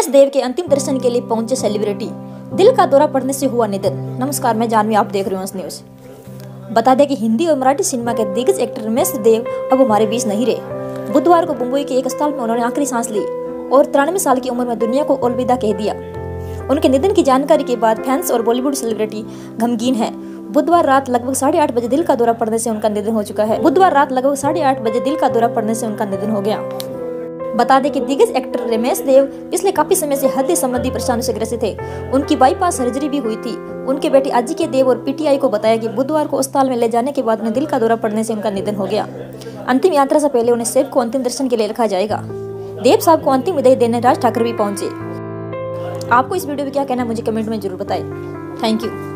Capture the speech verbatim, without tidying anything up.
देव के अंतिम दर्शन के लिए पहुंचे सेलिब्रिटी, दिल का दौरा पड़ने से हुआ निधन। नमस्कार, मैं जानवी, आप देख रहे हो न्यूज। बता दें कि हिंदी और मराठी सिनेमा के दिग्गज एक्टर रमेश देव अब हमारे बीच नहीं रहे। बुधवार को मुंबई के एक अस्पताल में उन्होंने आखिरी सांस ली और तिरानवे साल की उम्र में दुनिया को अलविदा कह दिया। उनके निधन की जानकारी के बाद फैंस और बॉलीवुड सेलिब्रिटी गमगीन है। बुधवार रात लगभग साढ़े आठ बजे दिल का दौरा पड़ने से उनका निधन हो चुका है। बुधवार रात लगभग साढ़े आठ बजे दिल का दौरा पड़ने से उनका निधन हो गया। बता दें कि दिग्गज एक्टर रमेश देव पिछले काफी समय से हृदय संबंधी परेशानी से ग्रसित थे। उनकी बाईपास सर्जरी भी हुई थी। उनके बेटे अजिके देव और पीटीआई को बताया कि बुधवार को अस्पताल में ले जाने के बाद उन्हें दिल का दौरा पड़ने से उनका निधन हो गया। अंतिम यात्रा से पहले उन्हें सेब को अंतिम दर्शन के लिए रखा जाएगा। देव साहब को अंतिम विदाई देने राज ठाकरे भी पहुंचे। आपको इस वीडियो में क्या कहना है मुझे कमेंट में जरूर बताएं। Thank you.